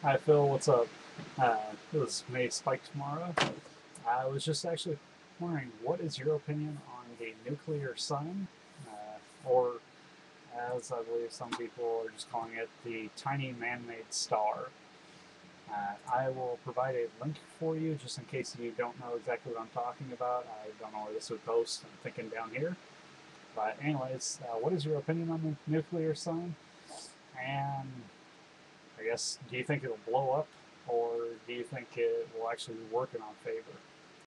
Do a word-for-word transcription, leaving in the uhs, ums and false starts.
Hi Phil, what's up? Uh, this is May Spike tomorrow. I was just actually wondering, what is your opinion on the nuclear sun, uh, or as I believe some people are just calling it, the tiny man-made star? Uh, I will provide a link for you just in case you don't know exactly what I'm talking about. I don't know where this would post. I'm thinking down here. But anyways, uh, what is your opinion on the nuclear sun? And I guess, do you think it'll blow up, or do you think it will actually be working on favor?